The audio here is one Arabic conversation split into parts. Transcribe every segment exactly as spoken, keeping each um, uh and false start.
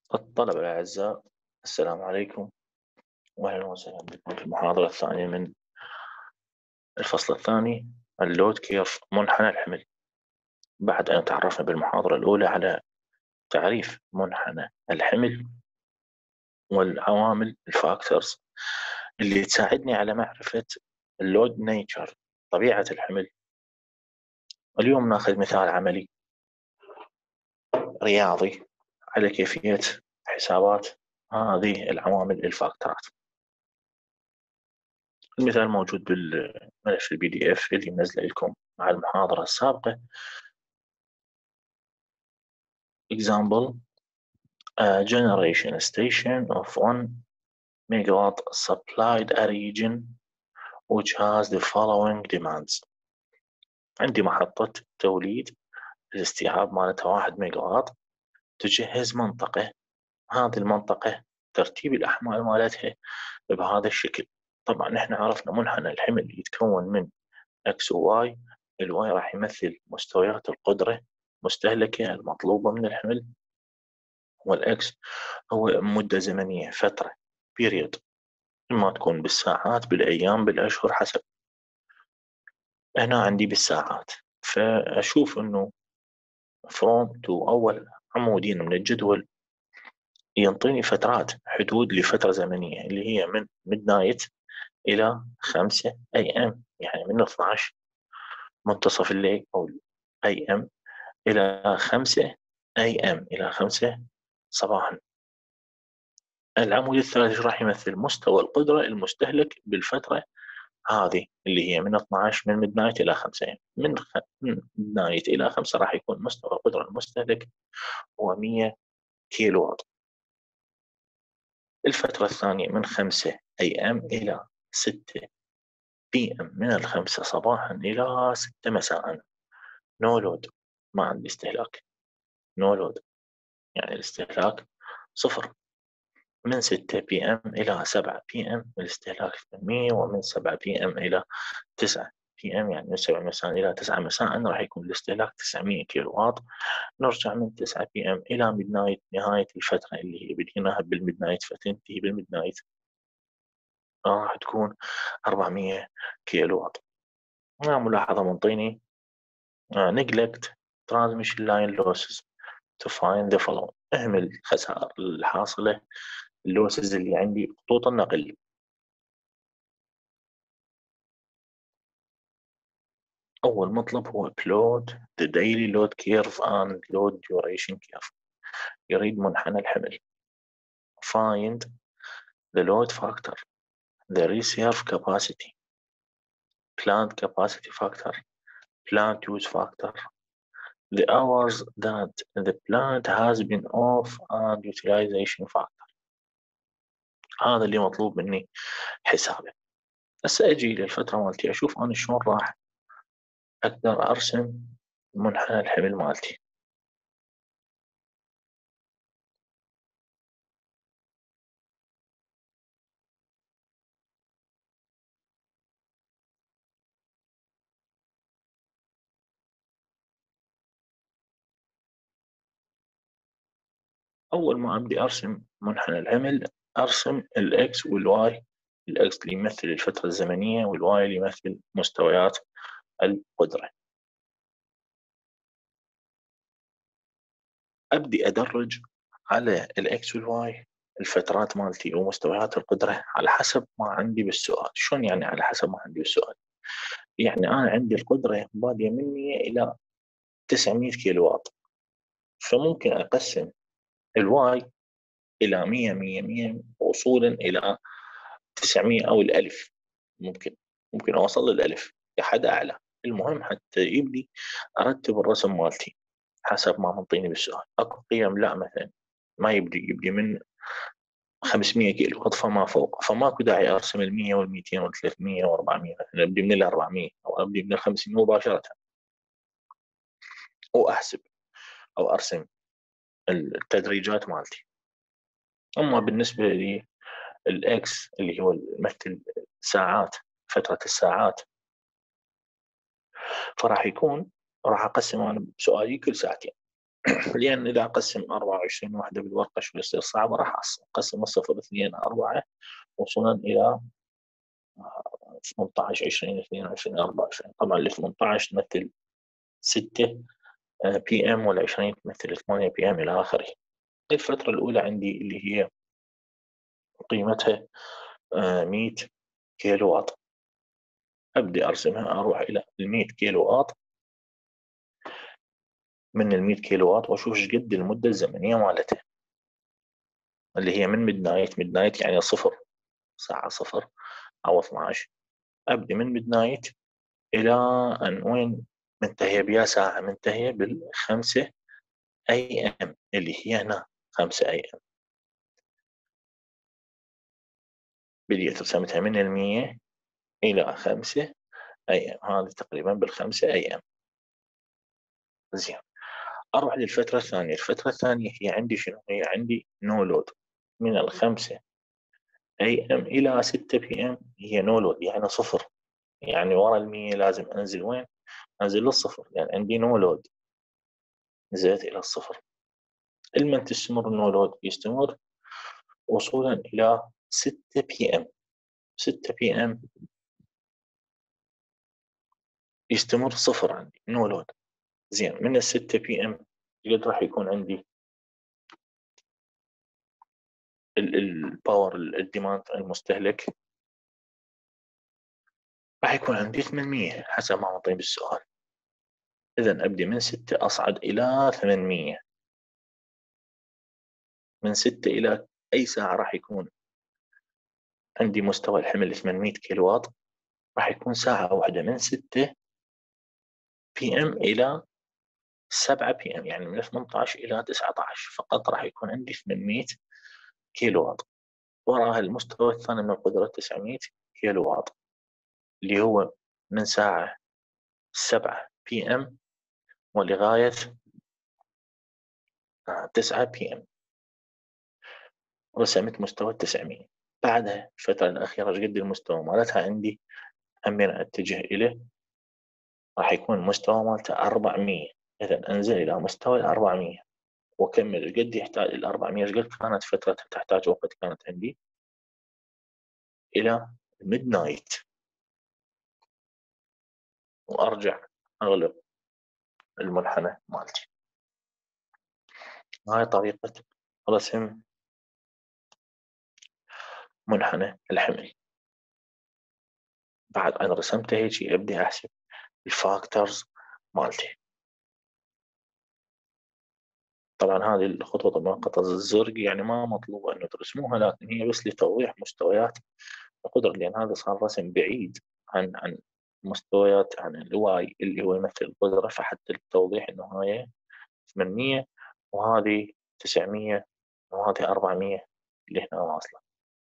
الطلبة الأعزاء، السلام عليكم وأهلا وسهلا بكم في المحاضرة الثانية من الفصل الثاني، اللود كيرف منحنى الحمل. بعد أن تعرفنا بالمحاضرة الأولى على تعريف منحنى الحمل والعوامل الفاكتورز اللي تساعدني على معرفة اللود نيتشر، طبيعة الحمل. اليوم ناخذ مثال عملي رياضي على كيفية حسابات هذه العوامل الفاكتورات. المثال موجود بالملف البي دي اف اللي منزله لكم مع المحاضرة السابقة. example: a generation station of one megawatt supplied a region which has the following demands. عندي محطة توليد الاستيعاب مالتها واحد ميجا واط، تجهز منطقة. هذه المنطقة ترتيب الأحمال مالتها بهذا الشكل. طبعا احنا عرفنا منحنى الحمل يتكون من X و Y. الواي راح يمثل مستويات القدرة مستهلكة المطلوبة من الحمل، والإكس هو مدة زمنية، فترة period، إما تكون بالساعات بالأيام بالأشهر حسب. هنا عندي بالساعات، فأشوف إنه from to أول عمودين من الجدول ينطيني فترات، حدود لفترة زمنية اللي هي من midnight إلى خمسة أي إم، يعني من اثني عشر منتصف الليل أو أي إم إلى خمسة أي إم، إلى خمسة صباحا. العمود الثالث راح يمثل مستوى القدرة المستهلك بالفترة هذه اللي هي من اثني عشر، من ميدنايت إلى خمسة. من خ... من ميدنايت إلى خمسة راح يكون مستوى القدرة المستهلك هو مية كيلو واط. الفترة الثانية من خمسة أي إم إلى ستة بي إم، من الخمسة صباحا إلى ستة مساء. نو لود، ما عندي استهلاك. نو لود يعني الاستهلاك صفر. من ستة بي إم إلى سبعة بي إم الاستهلاك ثمانمية، ومن سبعة بي إم إلى تسعة بي إم يعني من سبعة مساء إلى تسعة مساء راح يكون الاستهلاك تسعمية كيلو واط. نرجع من تسعة بي إم إلى ميدنايت، نهاية الفترة اللي هي بديناها بالميدنايت فتنتهي بالميدنايت، راح تكون أربعمية كيلو واط. هنا ملاحظة منطيني uh, neglect transmission line losses to find the following. اهمل الخسائر الحاصلة، اللوسز اللي عندي خطوط النقل. أول مطلب هو plot the daily load curve and load duration curve. يريد منحنى الحمل. Find the load factor, the reserve capacity, plant capacity factor, plant use factor, the hours that the plant has been off, and utilization factor. هذا اللي مطلوب مني حسابه. هسه أجي للفترة مالتي أشوف أنا شلون راح أقدر أرسم منحنى الحمل مالتي. أول ما أبدي أرسم منحنى الحمل أرسم الإكس والواي. الإكس اللي يمثل الفترة الزمنية، والواي اللي يمثل مستويات القدرة. أبدي أدرج على الإكس والواي الفترات مالتي ومستويات القدرة على حسب ما عندي بالسؤال. شلون يعني على حسب ما عندي بالسؤال؟ يعني أنا عندي القدرة بادية من مية إلى تسعمية كيلو واط، فممكن أقسم الواي إلى مية مية مية وصولا إلى تسعمية أو الألف. ممكن ممكن أوصل للألف كحد أعلى. المهم حتى يبدي أرتب الرسم مالتي حسب ما منطيني بالسؤال. أكو قيم لا، مثلا ما يبدي يبدي من خمسمية كيلو واط فما فوق، فماكو داعي أرسم ال مية وال ميتين وال ثلاثمية وأربعمية، مثلا أبدي من ال أربعمية أو أبدي من ال خمسمية مباشرة، وأحسب أو أرسم التدريجات مالتي. أما بالنسبة لي الإكس اللي هو يمثل ساعات، فترة الساعات، فراح يكون راح أقسم أنا سؤالي كل ساعتين. لأن إذا أقسم أربعة وعشرين وحدة بالورقة شو يصير صعب، راح أقسم الصفر اثنين أربعة وصولا إلى ثمانية عشر عشرين اثنين وعشرين أربعة وعشرين. طبعا ال ثمانية عشر تمثل ستة بي ام، وال عشرين تمثل ثمانية بي ام إلى آخره. الفترة الأولى عندي اللي هي قيمتها مئة كيلو واط، أبدأ أرسمها، أروح إلى ال مئة كيلو واط، من ال مئة كيلو واط وأشوف إيش قد المدة الزمنية مالتها اللي هي من ميد نايت. ميد نايت يعني صفر، ساعة صفر أو اثناشر. أبدأ من ميد نايت إلى أن وين منتهية بيا ساعة، منتهية بالخمسة أي أم اللي هي هنا خمسة أي أم. بديت رسمتها من المية إلى خمسة أي أم، هذه تقريبا بالخمسة أي أم. زين، أروح للفترة الثانية. الفترة الثانية هي عندي شنو؟ هي عندي نو لود من الخمسة أي أم إلى ستة بي أم، هي نو لود يعني صفر. يعني ورا المية لازم أنزل وين؟ أنزل للصفر، لأن يعني عندي نو لود، نزلت إلى الصفر. المن تستمر النو لود يستمر وصولا إلى ستة بي أم. ستة بي أم يستمر صفر عندي نو لود. زين، من ال ستة بي أم قد راح يكون عندي الباور الديماند المستهلك؟ راح يكون عندي ثمانمية حسب ما معطي بالسؤال. إذا أبدي من ستة أصعد إلى ثمانمية. من ستة إلى أي ساعة راح يكون عندي مستوى الحمل ثمانمية كيلو واط؟ راح يكون ساعة واحدة من ستة بي أم إلى سبعة بي أم، يعني من ثمانية عشر إلى تسعة عشر فقط راح يكون عندي ثمانمية كيلو واط. وراها المستوى الثاني من القدرة تسعمية كيلو واط، اللي هو من ساعة سبعة بي أم ولغاية تسعة بي أم. رسمت مستوى تسعمية. بعدها الفترة الأخيرة ايش قد المستوى مالتها عندي؟ أمين أتجه إليه، راح يكون مستوى مالته أربعمية. إذا أنزل إلى مستوى الأربعمية وأكمل قد يحتاج الأربعمية. ايش قد كانت فترتها تحتاج وقت؟ كانت عندي إلى ميد نايت، وأرجع أغلق المنحنى مالتي. هاي طريقة رسم منحنى الحمل. بعد أنا رسمته هيك أبدي أحسب الفاكتورز مالتي. طبعا هذه الخطوة طبعا قطع الزرق يعني ما مطلوبة أنه ترسموها، لكن هي بس لتوضيح مستويات القدرة، لأن هذا صار رسم بعيد عن عن مستويات عن الواي اللي هو يمثل القدرة. فحتى التوضيح أنه هاي ثمانمية وهذه تسعمية وهذه أربعمية اللي هنا واصلة.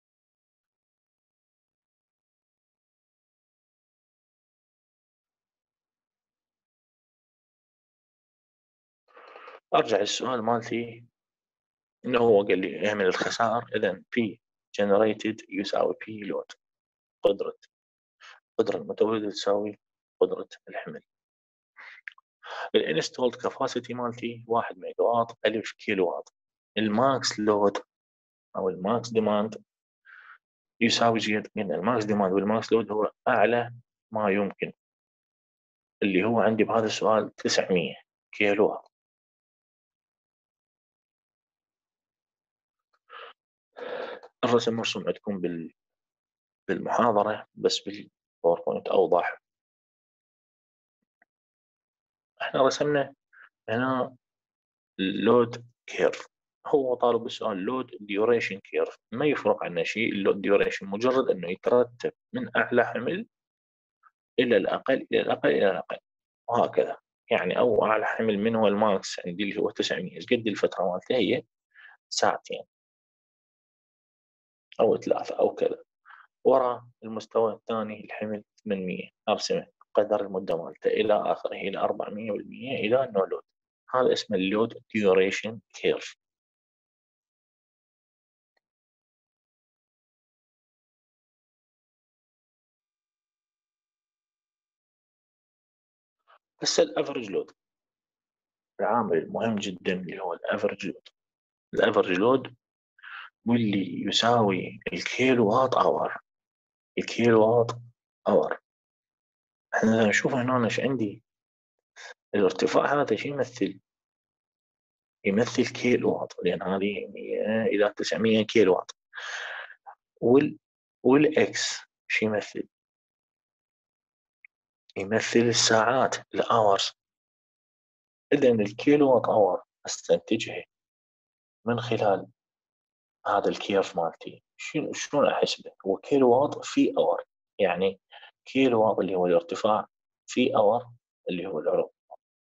أرجع للسؤال مالتي، إنه هو قال لي اعمل الخسائر. إذا P generated يساوي P load، قدرة قدرة المتولد تساوي قدرة الحمل. الانستولد كاباسيتي مالتي واحد ميجا واط ألف كيلو واط. الماكس لود أو الماكس ديماند يساوي جيد من الماكس ديماند والماكس لود هو أعلى ما يمكن، اللي هو عندي بهذا السؤال تسعمية كيلو واط. الرسم مرسوم عندكم بال... بالمحاضرة، بس بالباوربوينت أوضح. احنا رسمنا هنا اللود كيرف. هو طالب السؤال لود ديوريشن كيرف، ما يفرق عنا شيء. اللود ديوريشن مجرد انه يترتب من اعلى حمل الى الاقل الى الاقل الى الاقل وهكذا. يعني او اعلى حمل من هو الماكس عندي اللي هو تسعمية، ايش قد الفتره مالته؟ هي ساعتين او ثلاثه او كذا. ورا المستوى الثاني الحمل ثمانمية، ارسمه قدر المده مالته الى اخره الى أربعمية بالمية الى نو لود. هذا اسمه اللود ديوريشن كيرف. هسه الافرج لود. العامل المهم جدا اللي هو الافرج لود. الافرج لود واللي يساوي الكيلو وات اور. الكيلو وات اور احنا نشوف هنا ايش عندي. الارتفاع هذا ايش يمثل؟ يمثل كيلو وات، لان هذه مية الى تسعمية كيلو وات. وال والاكس ايش يمثل؟ يمثل الساعات، الاورز. اذا الكيلو وات اور استنتجه من خلال هذا الكيرف مالتي. شنو شلون احسبه؟ هو كيلو وات في اور، يعني كيلو وات اللي هو الارتفاع في اور اللي هو العرض،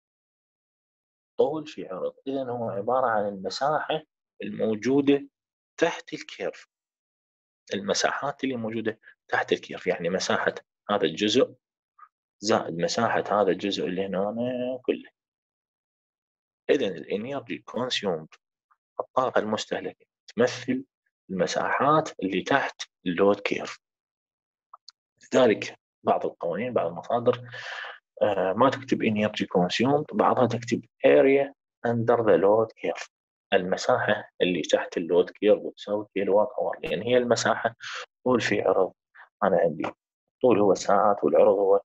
طول في عرض. اذا هو عباره عن المساحه الموجوده تحت الكيرف، المساحات اللي موجوده تحت الكيرف، يعني مساحه هذا الجزء زائد مساحه هذا الجزء اللي هنا كله. اذا الانرجي كونسيومد، الطاقه المستهلكه، تمثل المساحات اللي تحت اللود كيرف. لذلك بعض القوانين، بعض المصادر آه ما تكتب energy consumed، بعضها تكتب area under the load curve، المساحة اللي تحت اللود كيرف وتساوي كيلو وات اور، لأن هي المساحة طول في عرض. أنا عندي طول هو ساعات والعرض هو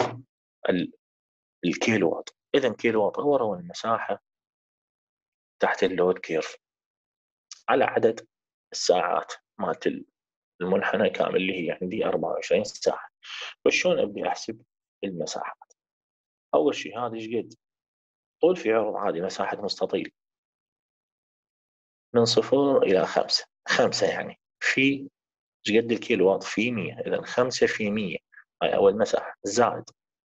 الكيلو وات. إذا كيلو وات اور هو المساحة تحت اللود كيرف على عدد الساعات مالت المنحنى كامل اللي هي عندي أربعة وعشرين ساعة. وشلون أبدي أحسب المساحات؟ أول شيء هذا ايش قد؟ طول في عرض عادي، مساحة مستطيل من صفر إلى خمسة. خمسة يعني في ايش قد الكيلو وات في مية، إذا خمسة في مية هاي أول مساحة. زائد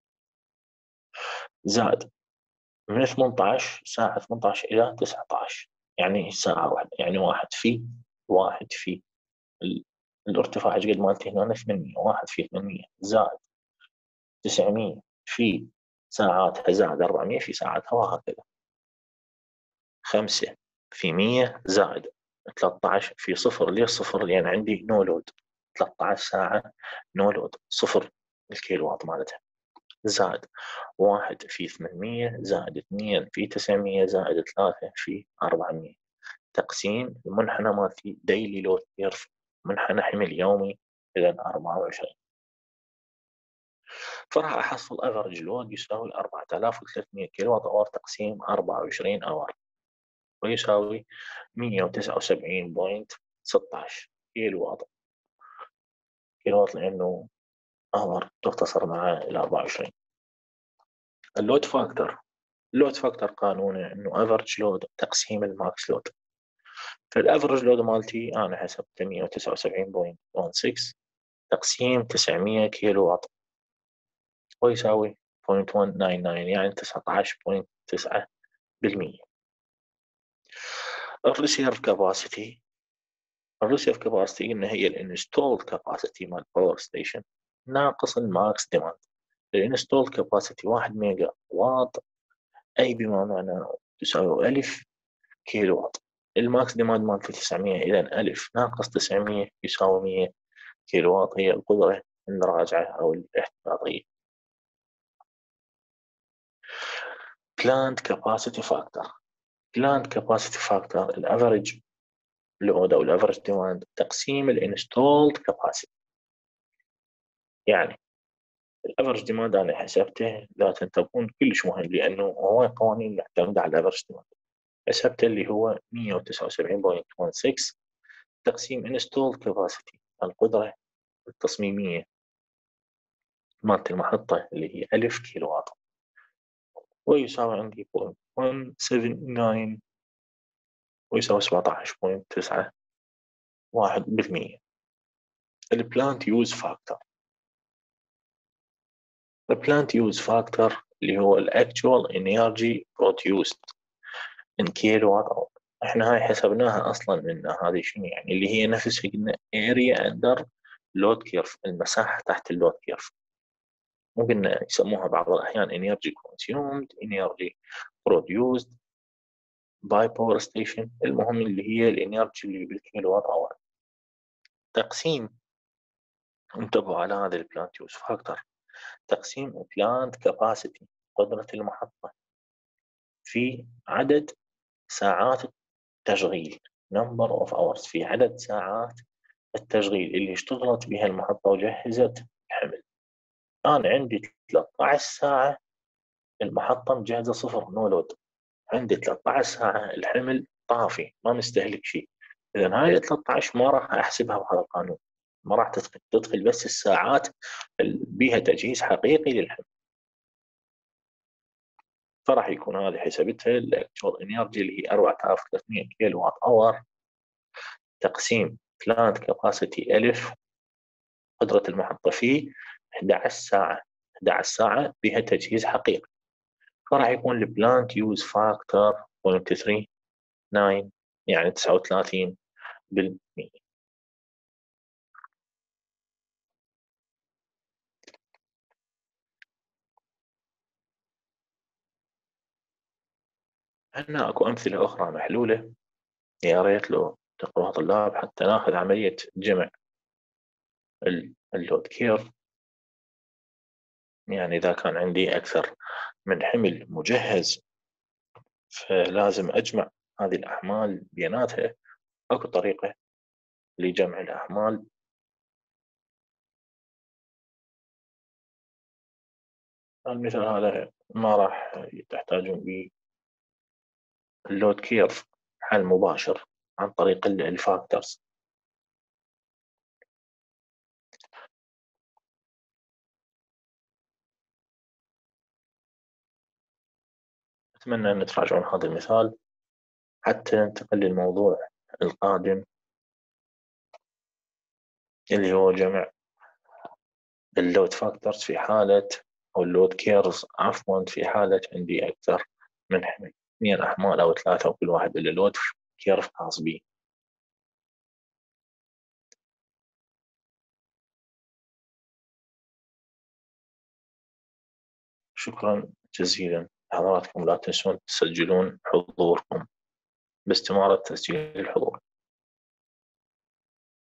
زائد من ثمانية عشر ساعة، ثمانية عشر إلى تسعة عشر يعني ساعة واحدة، يعني واحد في واحد في ال... الارتفاع ايش قد مالتي هنا ثمانمية، واحد في ثمانمية زائد تسعمية في ساعاتها زائد أربعمية في ساعاتها، وهكذا. خمسة في مية زائد ثلاثة عشر في صفر. ليش صفر؟ لأن عندي نو لود، ثلاثة عشر ساعة نو لود، صفر الكيلو وات مالتها. زائد واحد في ثمانمية زائد اثنين في تسعمية زائد ثلاثة في أربعمية. تقسيم المنحنى مالتي ديلي لود كيرف، منحنى حمل يومي، إذا أربعة وعشرين. فراح أحصل افرج لود يساوي أربعة آلاف وثلاثمية كيلو وات اور تقسيم أربعة وعشرين اور، ويساوي مية وتسعة وسبعين فاصلة ستة عشر كيلو وات. كيلو وات لأنه اور تختصر معاه إلى أربعة وعشرين. اللود فاكتور، اللود فاكتور قانونه إنه افرج لود تقسيم الماكس لود. فالافرج لود مالتي أنا حسبت مية وتسعة وسبعين فاصلة ستة تقسيم تسعمية كيلو وات، ويساوي صفر فاصلة مية وتسعة وتسعين يعني تسعة عشر فاصلة تسعة بالمية. الريسيرف كاباسيتي، الريسيرف كاباسيتي قلنا هي الانستولد كاباسيتي مال باور ستيشن ناقص الماكس ديماند. الانستولد كاباسيتي واحد ميجا واط، اي بما معنى تساوي ألف كيلو واط. الماكس ديماند مالته تسعمية، اذا ألف ناقص تسعمية يساوي مية كيلو واط، هي القدرة المراجعة او الاحتياطية. plant capacity factor، plant capacity factor الافرج لود او الافرج ديماند تقسيم الانستولد كاباسيتي. يعني الافرج ديماند انا حسبته، لا تنتبهون كلش مهم لانه هو قوانين يعتمد على الافرج ديماند. حسبته اللي هو مية وتسعة وسبعين فاصلة ستة تقسيم انستولد كاباسيتي، القدرة التصميمية مالت المحطة اللي هي ألف كيلو واط، ويساوي عندي صفر فاصلة سبعة تسعة ويساوي سبعة عشر فاصلة تسعة واحد بالمية. البلانت يوز فاكتور، البلانت يوز فاكتور اللي هو الاكتوال انرجي بروديوست ان كيلو وات اور. احنا هاي حسبناها اصلا من هذه شنو يعني، اللي هي نفسها قلنا اريا اندر لود كيرف، المساحه تحت اللود كيرف. مو قلنا يسموها بعض الاحيان انرجي كونسيومد، انرجي بروديوسد باي باور ستيشن، المهم اللي هي الانرجي اللي بالكيلو وات اور. تقسيم، انتبهوا على هذا البلانت يوز فاكتور، تقسيم بلانت كاباسيتي قدره المحطه في عدد ساعات التشغيل، number of hours، في عدد ساعات التشغيل اللي اشتغلت بها المحطة وجهزت الحمل. أنا عندي ثلاثة عشر ساعة المحطة مجهزة صفر نو لود، عندي ثلاثة عشر ساعة الحمل طافي ما مستهلك شيء. إذا هاي ثلاثة عشر ما راح أحسبها بهذا القانون، ما راح تدخل تدخل بس الساعات اللي بيها تجهيز حقيقي للحمل. فراح يكون هذه حسبتها الاكتوال انرجي اللي هي أربعة آلاف وثلاثمئة كيلو وات اور تقسيم بلانت كاباسيتي ألف، قدرة المحطة فيه أحد عشر ساعة، أحد عشر ساعة بها تجهيز حقيقي. فراح يكون البلانت يوز فاكتور صفر فاصلة تسعة وثلاثين، يعني تسعة وثلاثين بالمئة. عندنا اكو امثله اخرى محلوله، يا ريت لو تقروها طلاب حتى ناخذ عمليه جمع اللود كيرف. يعني اذا كان عندي اكثر من حمل مجهز فلازم اجمع هذه الاحمال بيناتها. اكو طريقه لجمع الاحمال. المثال هذا ما راح تحتاجون به اللود كيرف حل مباشر عن طريق الفاكتورز. أتمنى أن تراجعون هذا المثال حتى ننتقل للموضوع القادم اللي هو جمع اللود فاكتورز في حالة، أو اللود كيرز عفوا، في حالة عندي أكثر من حمل، اثنين أحمال أو ثلاثة وكل واحد له لود كيرف خاص به. شكرا جزيلا حضراتكم. لا تنسون تسجلون حضوركم باستمارة تسجيل الحضور.